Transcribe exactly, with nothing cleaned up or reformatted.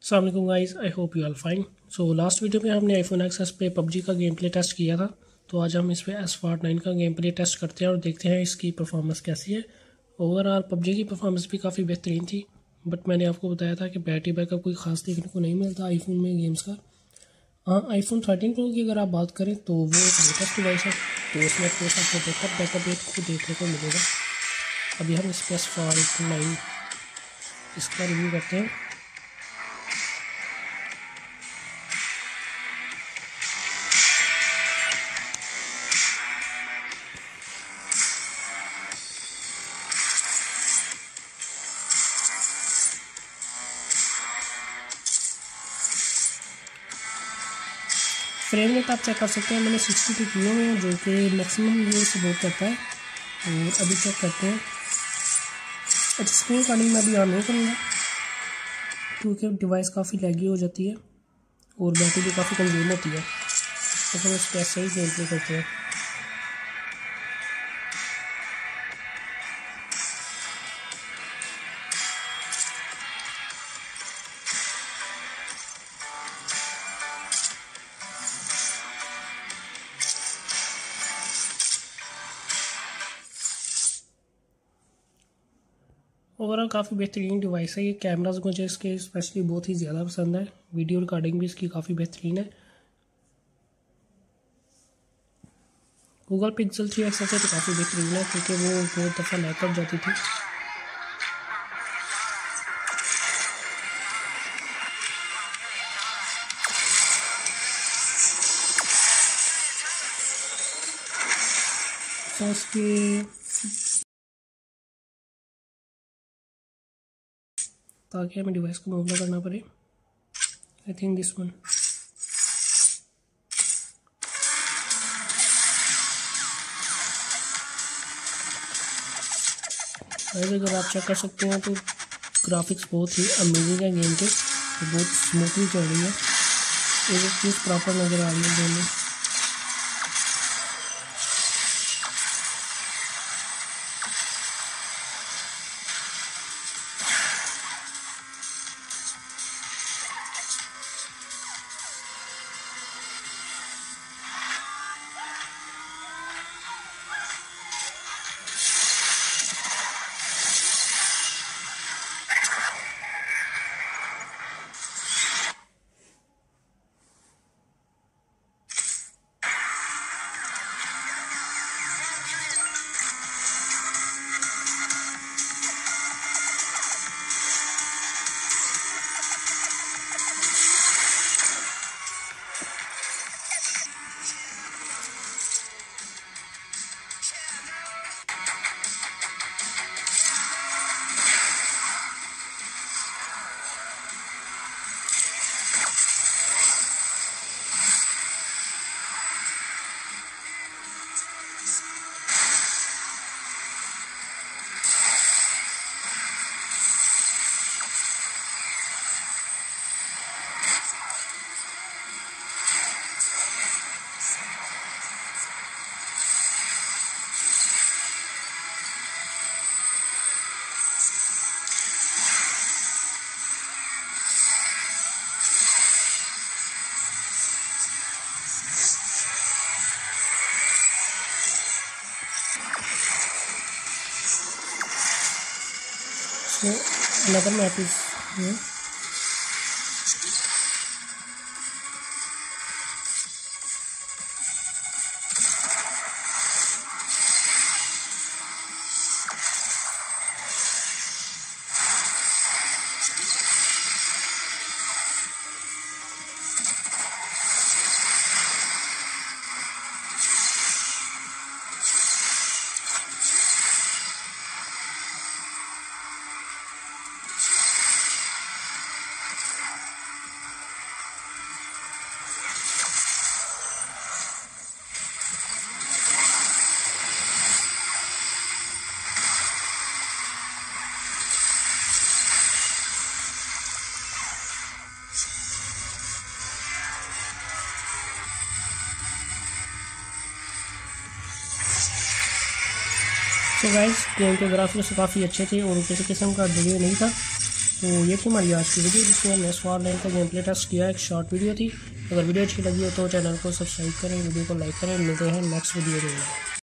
अस्सलाम वालेकुम guys, I hope you are fine. So last video में हमने आईफोन एक्स पे पबजी का गेम प्ले टेस्ट किया था, तो आज हम इस पे एस फार्ट नाइन का गेम प्ले टेस्ट करते हैं और देखते हैं इसकी परफॉर्मेंस कैसी है। ओवरऑल पबजी की परफॉर्मेंस भी काफ़ी बेहतरीन थी, बट मैंने आपको बताया था कि बैटरी बैकअप कोई ख़ास देखने को नहीं मिलता आईफोन में गेम्स का। हाँ, आईफोन थर्टीन प्रो की अगर आप बात करें तो वो एक लेटेस्ट डिवाइस है, तो उसमें तो आपको बेहतर बैकअप रेट को देखने को मिलेगा। अभी हम इस पे एस फार्ट नाइन इसका रिव्यू करते हैं। फ्रेम रेट आप चेक कर सकते हैं, मैंने सिक्सटी टू किए हुए हैं जो कि मैक्सिमम ये सपोर्ट करता है। और अभी चेक करते हैं। अच्छा, स्क्रीन रिकॉर्डिंग मैं अभी ऑन नहीं करूँगा क्योंकि डिवाइस काफ़ी लैगी हो जाती है और बैटरी भी काफ़ी कंज्यूम होती है, तो फिर इस कैसे ही गेम प्ले करते हैं। ओवरऑल काफ़ी बेहतरीन डिवाइस है ये। कैमराज मुझे इसके स्पेशली बहुत ही ज़्यादा पसंद है, वीडियो रिकॉर्डिंग भी इसकी काफ़ी बेहतरीन है। गूगल पिक्सल थ्री एक्स से तो काफ़ी बेहतरीन है क्योंकि वो बहुत दफ़ा लैग कर जाती थी। तो इसकी ताकि हमें डिवाइस को मूव ना करना पड़े, आई थिंक दिस वन। अगर आप चेक कर सकते हैं तो ग्राफिक्स बहुत ही अमेजिंग है गेम के, तो बहुत स्मूथली चल रही है, एक एक चीज़ प्रॉपर नज़र आ रही है गेम में। So another map is here. तो गाइस गेम के ग्राफिक्स काफ़ी अच्छे थे और किसी किस्म का डिले नहीं था। तो ये थी हमारी आज की वीडियो जिसमें हमने एस फोर नाइन का गेम प्ले टेस्ट किया। एक शॉर्ट वीडियो थी। अगर वीडियो अच्छी लगी हो तो चैनल को सब्सक्राइब करें, वीडियो को लाइक करें। मिलते हैं नेक्स्ट वीडियो में।